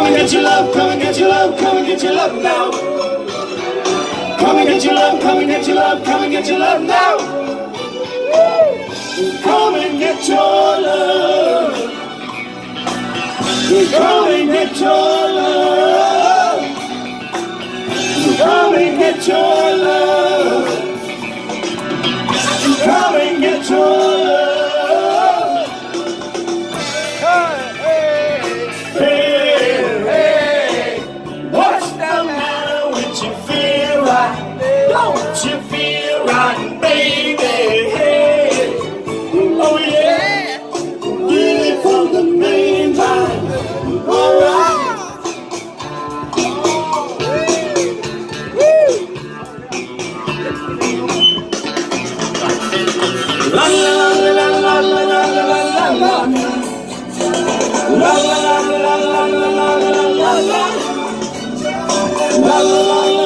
Come and get your love, come and get your love, come and get your love now. Come and get your love, come and get your love, come and get your love now. Come and get your love. Come and get your love. Come and get your love. Come and get your love. Don't you feel right, baby? Hey. Oh yeah, get it from the main line. All right. La la la la la la la la la la. La la la la la la la la la la. La la la la.